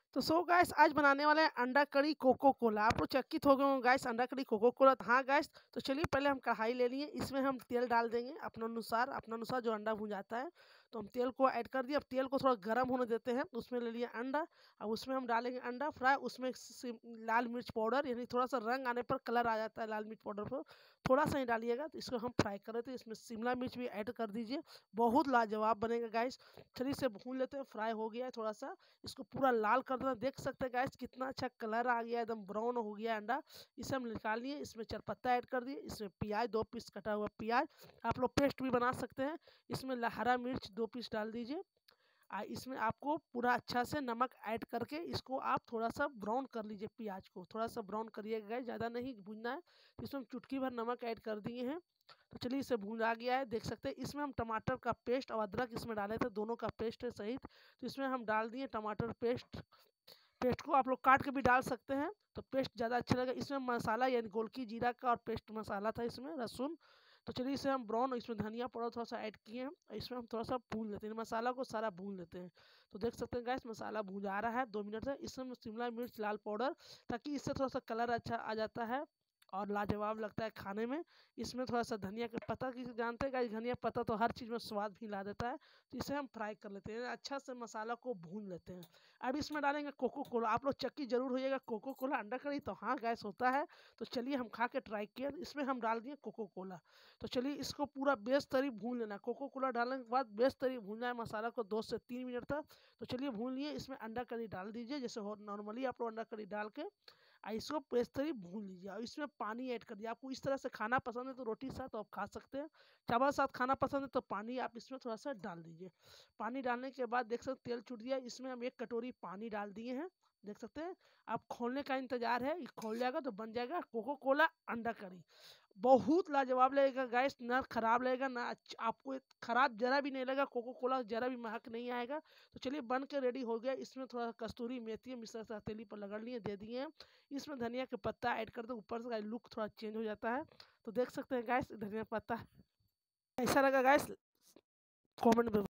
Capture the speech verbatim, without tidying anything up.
तो so guys आज बनाने वाले हैं अंडा करी कोको कोला। आप लोग चकित हो गए होंगे गाइस, अंडा करी कोको कोला। हाँ गाइस, तो चलिए पहले हम कढ़ाई ले लिए, इसमें हम तेल डाल देंगे अपने अनुसार अपने अनुसार जो अंडा भून जाता है। तो हम तेल को ऐड कर दिए। अब तेल को थोड़ा गर्म होने देते हैं। उसमें ले लिए अंडा। अब उसमें हम डालेंगे अंडा फ्राई। उसमें सिम- लाल मिर्च पाउडर, यानी थोड़ा सा रंग आने पर कलर आ जाता है लाल मिर्च पाउडर पर, थोड़ा सा ही डालिएगा। तो इसको हम फ्राई कर रहे थे। इसमें शिमला मिर्च भी ऐड कर दीजिए, बहुत लाजवाब बनेगा गाइस। चलिए इसे भून लेते हैं। फ्राई हो गया है थोड़ा सा, इसको पूरा लाल कर देना। देख सकते हैं गाइस कितना अच्छा कलर आ गया, एकदम ब्राउन हो गया अंडा। इसे हम निकाल लिए। इसमें चार पत्ता ऐड कर दिए। इसमें प्याज दो पीस कटा हुआ प्याज, आप लोग पेस्ट भी बना सकते हैं। इसमें ल- हरा मिर्च दो पीस डाल दीजिए। आ, इसमें आपको पूरा अच्छा से नमक ऐड करके इसको आप थोड़ा सा ब्राउन कर लीजिए। प्याज को थोड़ा सा ब्राउन करिएगा गाइस, ज़्यादा नहीं भूनना है। तो इसमें हम चुटकी भर नमक ऐड कर दिए हैं। तो चलिए इसे भून आ गया है, देख सकते हैं। इसमें हम टमाटर का पेस्ट और अदरक इसमें डाले थे, दोनों का पेस्ट है सहित। तो इसमें हम डाल दिए टमाटर पेस्ट। पेस्ट को आप लोग काट के भी डाल सकते हैं, तो पेस्ट ज़्यादा अच्छा लगेगा। इसमें मसाला यानी गोलकी जीरा का और पेस्ट मसाला था, इसमें लहसुन। तो चलिए इसे हम ब्राउन, इसमें धनिया पाउडर थोड़ा सा ऐड किए हैं। और इसमें हम थोड़ा सा भून लेते हैं, मसाला को सारा भून लेते हैं। तो देख सकते हैं गैस मसाला भून आ रहा है दो मिनट से। इसमें शिमला मिर्च लाल पाउडर, ताकि इससे थोड़ा सा कलर अच्छा आ जाता है और लाजवाब लगता है खाने में। इसमें थोड़ा सा धनिया का पत्ता, की जानते हैं गाइस, धनिया पत्ता तो हर चीज़ में स्वाद भी ला देता है। तो इसे हम फ्राई कर लेते हैं, अच्छा से मसाला को भून लेते हैं। अब इसमें डालेंगे कोको कोला। आप लोग चक्की जरूर होइएगा, कोको कोला अंडा करी तो हाँ गैस होता है। तो चलिए हम खा के ट्राई किए, इसमें हम डाल दिए कोको कोला। तो चलिए इसको पूरा बेस तरी भून लेना। कोको कोला डालने के बाद बेस तरी भूनना है मसाला को दो से तीन मिनट तक। तो चलिए भून लिए। इसमें अंडा करी डाल दीजिए, जैसे हो नॉर्मली आप लोग अंडा करी डाल के आ इसको बेस तरी भून लीजिए। और इसमें पानी ऐड कर दिया। आपको इस तरह से खाना पसंद है तो रोटी के साथ आप खा सकते हैं, चावल साथ खाना पसंद है तो पानी आप इसमें थोड़ा सा डाल दीजिए। पानी डालने के बाद देख सकते तेल छूट दिया। इसमें हम एक कटोरी पानी डाल दिए हैं, देख सकते हैं। आप खोलने का इंतजार है, ये खोल जाएगा तो बन जाएगा कोको कोला अंडा करी। बहुत लाजवाब लगेगा गैस, ना खराब लगेगा ना अच्छ- आपको ये खराब जरा भी नहीं लगेगा। कोको कोला जरा भी महक नहीं आएगा। तो चलिए बन के रेडी हो गया। इसमें थोड़ा कस्तूरी मेथी हम इस तरह से हथेली पर रगड़ लिए दे दिए हैं। इसमें धनिया के पत्ता ऐड कर दो, ऊपर से लुक थोड़ा चेंज हो जाता है। तो देख सकते हैं गैस धनिया पत्ता कैसा लगा गैस, कमेंट में